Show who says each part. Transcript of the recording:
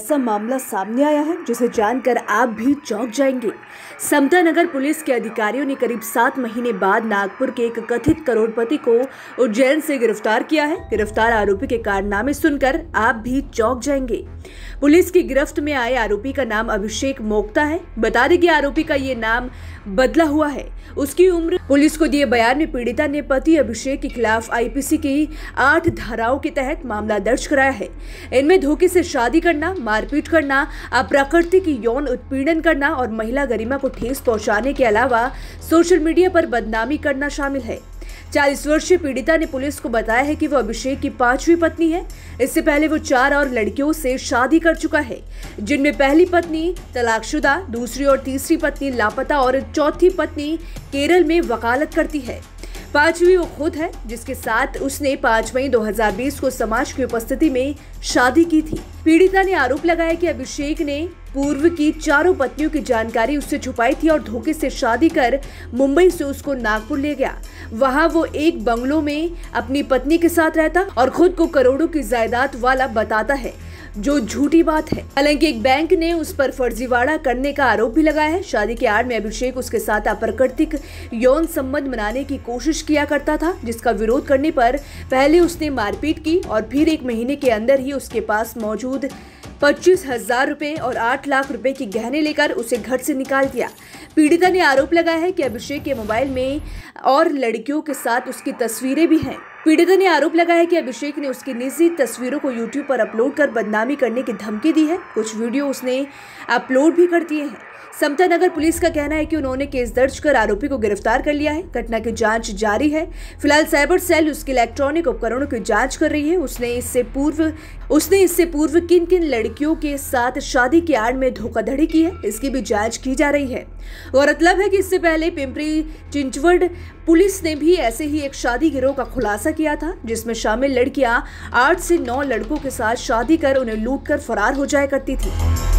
Speaker 1: ऐसा मामला सामने आया है जिसे जानकर आप भी चौंक जाएंगे। समता नगर पुलिस के अधिकारियों ने करीब 7 महीने बाद नागपुर के एक कथित करोड़पति को उज्जैन से गिरफ्तार किया है। गिरफ्तार आरोपी के कारनामे सुनकर आप भी चौंक जाएंगे। पुलिस की गिरफ्त में आए आरोपी का नाम अभिषेक मोक्ता है। बता दें कि आरोपी का ये नाम बदला हुआ है। उसकी उम्र पुलिस को दिए बयान में पीड़िता ने पति अभिषेक के खिलाफ आईपीसी की 8 धाराओं के तहत मामला दर्ज कराया है। इनमें धोखे से शादी करना, मारपीट करना, अप्राकृतिक यौन उत्पीड़न करना और महिला गरिमा को ठेस पहुंचाने के अलावा सोशल मीडिया पर बदनामी करना शामिल है। 40 वर्षीय पीड़िता ने पुलिस को बताया है कि वो अभिषेक की 5वीं पत्नी है। इससे पहले वो 4 और लड़कियों से शादी कर चुका है, जिनमें पहली पत्नी तलाकशुदा, दूसरी और तीसरी पत्नी लापता और चौथी पत्नी केरल में वकालत करती है। 5वीं वो खुद है, जिसके साथ उसने 5 मई 2020 को समाज की उपस्थिति में शादी की थी। पीड़िता ने आरोप लगाया कि अभिषेक ने पूर्व की 4 पत्नियों की जानकारी उससे छुपाई थी और धोखे से शादी कर मुंबई से उसको नागपुर ले गया। वहां वो एक बंगलों में अपनी पत्नी के साथ रहता और खुद को करोड़ों की जायदाद वाला बताता है, जो झूठी बात है। हालांकि एक बैंक ने उस पर फर्जीवाड़ा करने का आरोप भी लगाया है। शादी के आड़ में अभिषेक उसके साथ अप्राकृतिक यौन संबंध बनाने की कोशिश किया करता था, जिसका विरोध करने पर पहले उसने मारपीट की और फिर 1 महीने के अंदर ही उसके पास मौजूद 25,000 रुपए और 8 लाख रुपए की गहने लेकर उसे घर से निकाल दिया। पीड़िता ने आरोप लगाया है कि अभिषेक के मोबाइल में और लड़कियों के साथ उसकी तस्वीरें भी हैं। पीड़िता ने आरोप लगाया है कि अभिषेक ने उसकी निजी तस्वीरों को यूट्यूब पर अपलोड कर बदनामी करने की धमकी दी है। कुछ वीडियो उसने अपलोड भी कर दिए हैं। समता नगर पुलिस का कहना है कि उन्होंने केस दर्ज कर आरोपी को गिरफ्तार कर लिया है। घटना की जांच जारी है। फिलहाल साइबर सेल उसके इलेक्ट्रॉनिक उपकरणों की जांच कर रही है। उसने इससे पूर्व किन किन लड़कियों के साथ शादी के आड़ में धोखाधड़ी की है, इसकी भी जांच की जा रही है। गौरतलब है कि इससे पहले पिंपरी चिंचवड पुलिस ने भी ऐसे ही एक शादी गिरोह का खुलासा किया था, जिसमें शामिल लड़कियां 8 से 9 लड़कों के साथ शादी कर उन्हें लूटकर फरार हो जाया करती थी।